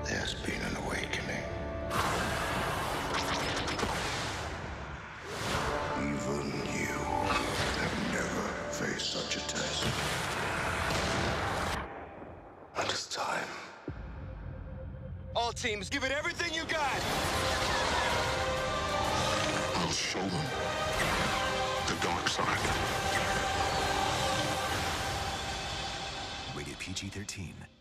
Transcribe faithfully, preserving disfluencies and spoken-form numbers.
There's been an awakening. Even you have never faced such a test. And it's time. All teams, give it everything you got! I'll show them the dark side. Rated P G thirteen.